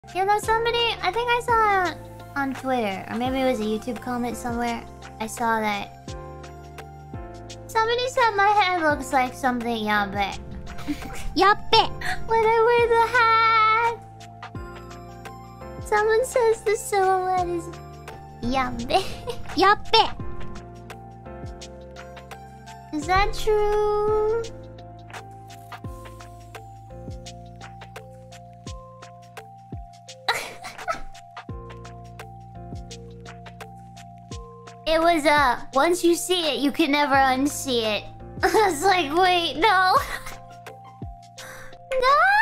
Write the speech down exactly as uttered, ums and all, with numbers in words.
You know, somebody, I think I saw it on Twitter, or maybe it was a YouTube comment somewhere. I saw that somebody said my head looks like something yabe. Yappe! When I wear the hat. Someone says the silhouette is yabe. Yappe! Is that true? It was, uh, once you see it, you can never unsee it. I was like, wait, no. No!